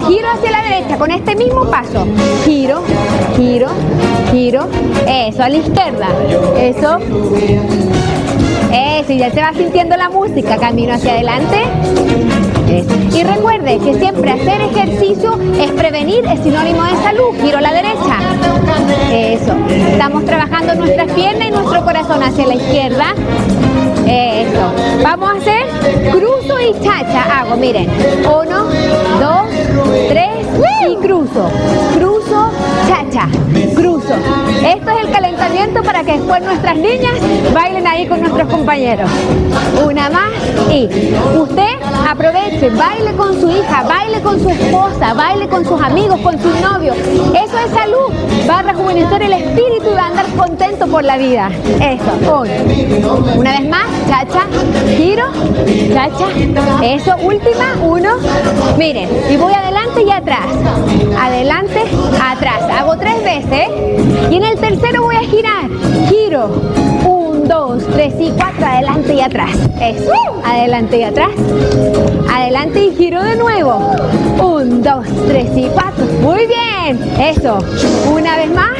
giro hacia la derecha con este mismo paso. Giro, giro, giro. Eso, a la izquierda. Eso. Eso, y ya se va sintiendo la música. Camino hacia adelante. Eso. Y recuerde que siempre hacer ejercicio es prevenir, es sinónimo de salud. Giro a la derecha. Eso. Estamos trabajando nuestras piernas y nuestro corazón hacia la izquierda. Eso. Vamos a hacer cruzo y chacha. Hago, miren. 1, 2, 3 y cruzo. Cruzo, chacha. Cruzo. Esto es el calentamiento para que después nuestras niñas bailen ahí con nuestros compañeros. Una más y usted aproveche, baile con su hija, baile con su esposa, baile con sus amigos, con sus novios. Eso es salud. Va a rejuvenecer el espíritu y va a andar contento por la vida. Eso. Una vez más. Chacha, giro, chacha, eso, última, 1, miren, y voy adelante y atrás, adelante, atrás, hago 3 veces, y en el tercero voy a girar, giro, 1, 2, 3 y 4, adelante y atrás, eso, adelante y atrás, adelante y giro de nuevo, 1, 2, 3 y 4, muy bien, eso, una vez más,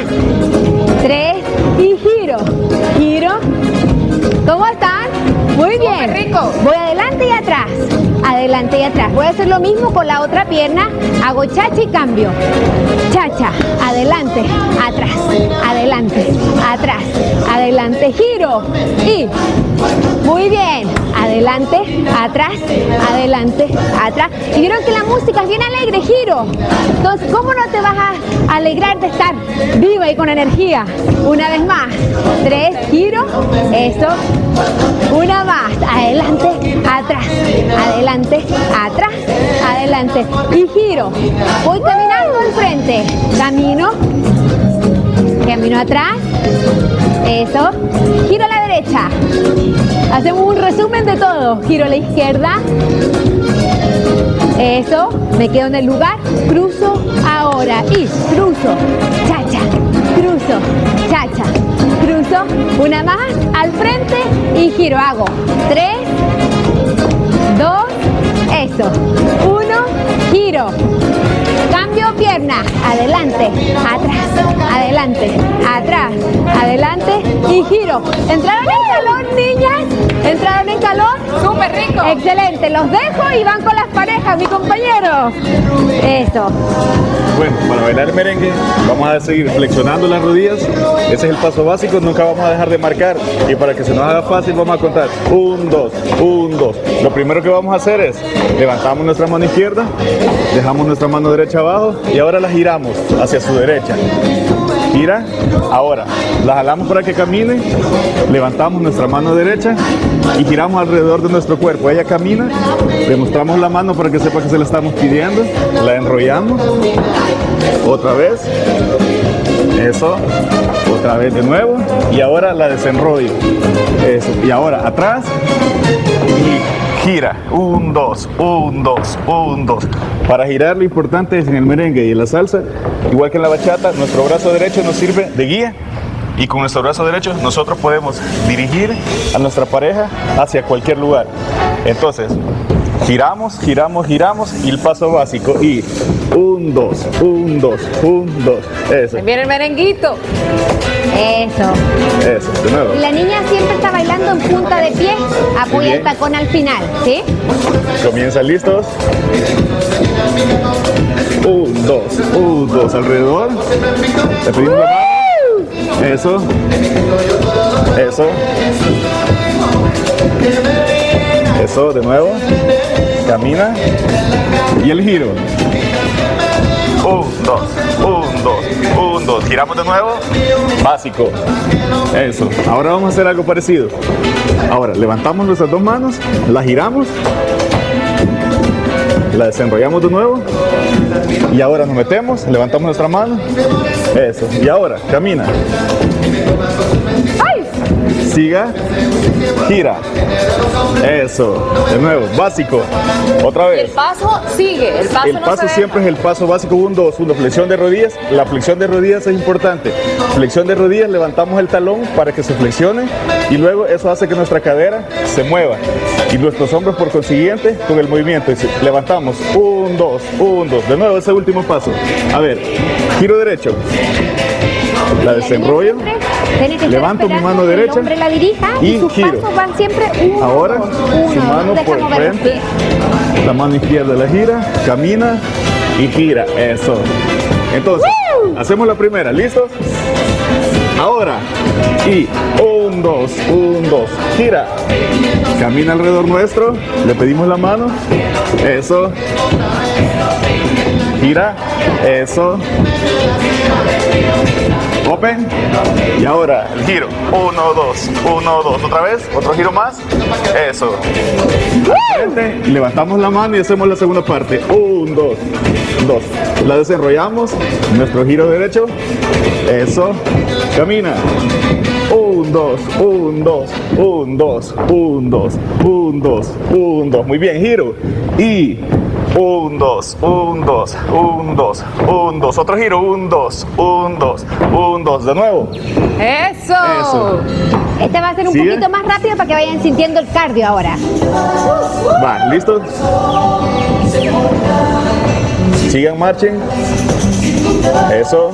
3 y giro, giro, ¿cómo están? Muy bien. Rico. Voy adelante y atrás. Adelante y atrás. Voy a hacer lo mismo con la otra pierna. Hago chacha y cambio. Chacha. Adelante. Atrás. Adelante. Atrás. Adelante. Giro. Y. Muy bien. Adelante. Atrás. Adelante. Atrás. Y vieron que la música es bien alegre. Giro. Entonces, ¿cómo no te vas a alegrar de estar viva y con energía? Una vez más. 3. Giro. Eso. Una más, adelante, atrás, adelante, atrás, adelante y giro. Voy caminando al frente, camino, camino atrás, eso, giro a la derecha. Hacemos un resumen de todo, giro a la izquierda, eso, me quedo en el lugar, cruzo ahora y cruzo, chacha, cruzo, chacha. Cruzo, una más, al frente y giro, hago 3, 2, eso, 1, giro, cambio pierna, adelante, atrás, adelante, atrás, adelante y giro. ¿Entraron en calor, niñas? ¿Entraron en calor? ¡Súper rico! Excelente, los dejo y van con las parejas, mi compañero. Eso. Bueno, para bailar merengue vamos a seguir flexionando las rodillas, ese es el paso básico, nunca vamos a dejar de marcar y para que se nos haga fácil vamos a contar 1, 2, 1, 2. Lo primero que vamos a hacer es levantamos nuestra mano izquierda, dejamos nuestra mano derecha abajo y ahora la giramos hacia su derecha. Gira, ahora la jalamos para que camine, levantamos nuestra mano derecha y giramos alrededor de nuestro cuerpo. Ella camina, le mostramos la mano para que sepa que se la estamos pidiendo, la enrollamos, otra vez, eso, otra vez de nuevo y ahora la desenrollo, eso, y ahora atrás y gira, 1, 2, 1, 2, 1, 2. Para girar lo importante es en el merengue y en la salsa, igual que en la bachata, nuestro brazo derecho nos sirve de guía y con nuestro brazo derecho nosotros podemos dirigir a nuestra pareja hacia cualquier lugar. Entonces, giramos, giramos, giramos y el paso básico y 1, 2, 1, 2, 1, 2, eso. Viene el merenguito. Eso. Eso, de nuevo. La niña siempre está bailando en punta de pie, apoya el tacón al final, ¿sí? Comienzan listos. 1, 2, 1, 2, alrededor. Le pedimos la mano. Eso. Eso. Eso, de nuevo. Camina. Y el giro. 1, 2, 1, 2, 1, 2. Giramos de nuevo. Básico. Eso. Ahora vamos a hacer algo parecido. Ahora levantamos nuestras dos manos, las giramos, la desenrollamos de nuevo y ahora nos metemos, levantamos nuestra mano. Eso. Y ahora camina. Siga, gira. Eso, de nuevo, básico. Otra vez. El paso sigue, el paso siempre es el paso básico, 1, 2, 1, flexión de rodillas. La flexión de rodillas es importante. Flexión de rodillas, levantamos el talón para que se flexione y luego eso hace que nuestra cadera se mueva y nuestros hombros por consiguiente con el movimiento. Levantamos, 1, 2, 1, 2. De nuevo ese último paso. A ver, giro derecho. La desenrollo. Levanto mi mano derecha. El hombre la dirija y sus giro. pasos van siempre uno, Ahora, dos, su mano por el frente. La mano izquierda la gira, camina y gira. Eso. Entonces, hacemos la primera. ¿Listos? Ahora. Y 1, 2, 1, 2. Gira. Camina alrededor nuestro. Le pedimos la mano. Eso. Gira. Eso. Open. Y ahora el giro. 1, 2, 1, 2. Otra vez. Otro giro más. Eso. Al frente, levantamos la mano y hacemos la segunda parte. 1, 2, 2. La desenrollamos. Nuestro giro derecho. Eso. Camina. 1, 2, 1, 2, 1, 2, 1, 2, 1, 2, 1, 2. Muy bien, giro. Y 1, 2, 1, 2, 1, 2, 1, 2. Otro giro. 1, 2, 1, 2, 1, 2. De nuevo. ¡Eso! Eso. Este va a ser un ¿Sigue? poquito más rápido para que vayan sintiendo el cardio ahora. Va, ¿listos? Sigan, marchen. Eso.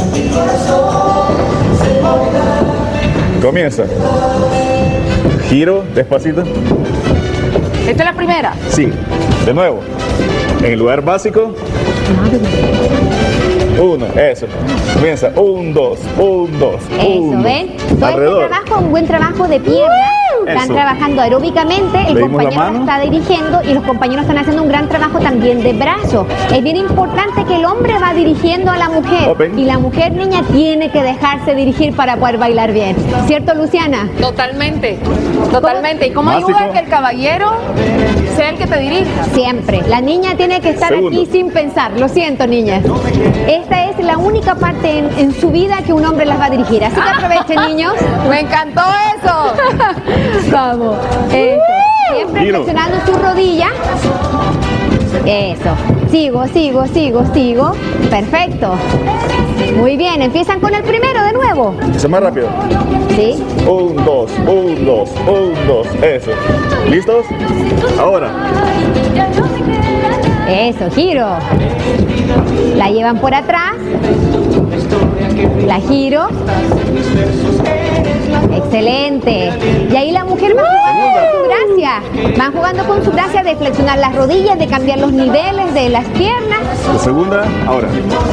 Comienza. Giro, despacito. Esta es la primera. Sí, de nuevo. En el lugar básico. 1, eso. Comienza. 1, 2, 1, 2. Eso, ¿ven? Todo Alrededor. este trabajo, un buen trabajo de pierna. Están Eso. trabajando aeróbicamente, el Le dimos la compañero mano. está dirigiendo y los compañeros están haciendo un gran trabajo también de brazo. Es bien importante que el hombre va dirigiendo a la mujer Open. y la mujer, niña, tiene que dejarse dirigir para poder bailar bien. ¿Cierto, Luciana? Totalmente. Totalmente. ¿Y cómo Básico. ayuda a que el caballero sea el que te dirija? Siempre. La niña tiene que estar Segundo. aquí sin pensar. Lo siento, niñas. Esta es la única parte en su vida que un hombre las va a dirigir. Así que aprovechen, niños. ¡Me encantó eso! Vamos. Eso. Siempre Giro. flexionando su rodilla. Eso. Sigo, sigo, sigo, sigo. Perfecto. Muy bien. Empiezan con el primero de nuevo. Eso más rápido. ¿Sí? 1, 2, 1, 2, 1, 2. Eso. ¿Listos? Ahora. Eso, giro. La llevan por atrás. La giro. Excelente. Y ahí la mujer va jugando con su gracia. Van jugando con su gracia de flexionar las rodillas, de cambiar los niveles de las piernas. La segunda. Ahora.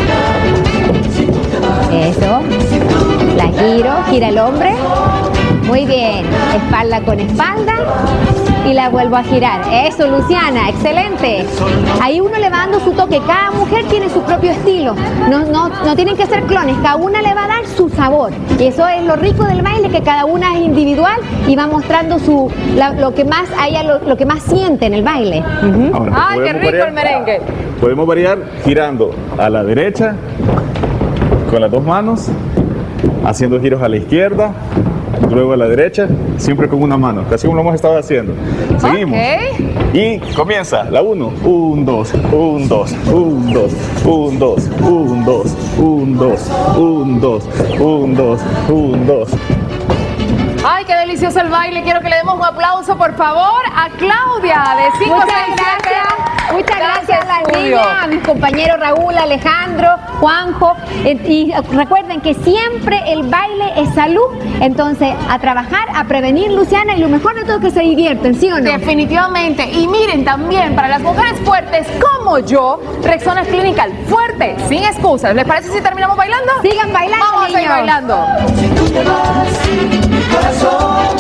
Eso. La giro, gira el hombre. Muy bien. Espalda con espalda. Y la vuelvo a girar. Eso, Luciana, excelente. Ahí uno le va dando su toque. Cada mujer tiene su propio estilo. No tienen que ser clones. Cada una le va a dar su sabor. Y eso es lo rico del baile, que cada una es individual y va mostrando lo que más a ella, lo que más siente en el baile. Ahora. ¡Ay, qué podemos rico variar. el merengue! Podemos variar girando a la derecha con las dos manos, haciendo giros a la izquierda, luego a la derecha, siempre con una mano, casi como lo hemos estado haciendo. Seguimos. Ok. Y comienza la 1, 1, 2, 1, 2, 1, 2, 1, 2, 1, 2, 1, 2, 1, 2, 1, 2, 1, 2. ¡Ay, qué delicioso el baile! Quiero que le demos un aplauso, por favor, a Claudia, de 5 Muchas gracias. Muchas gracias a las niñas, a mis compañeros Raúl, Alejandro, Juanjo. Y recuerden que siempre el baile es salud. Entonces, a trabajar, a prevenir, Luciana, y lo mejor de todo es que se divierten, ¿sí o no? Definitivamente. Y miren también, para las mujeres fuertes como yo, Rexona Clinical, fuerte, sin excusas. ¿Les parece si terminamos bailando? Sigan bailando, Vamos a seguir niños. bailando. Si tú te vas, mi corazón